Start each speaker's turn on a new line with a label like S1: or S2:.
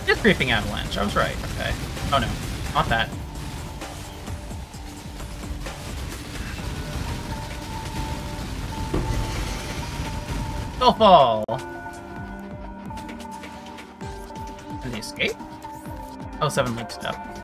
S1: It is creeping Avalanche. I was right. Okay. Oh no, not that. Still fall. And the escape? Oh, 7 leap step.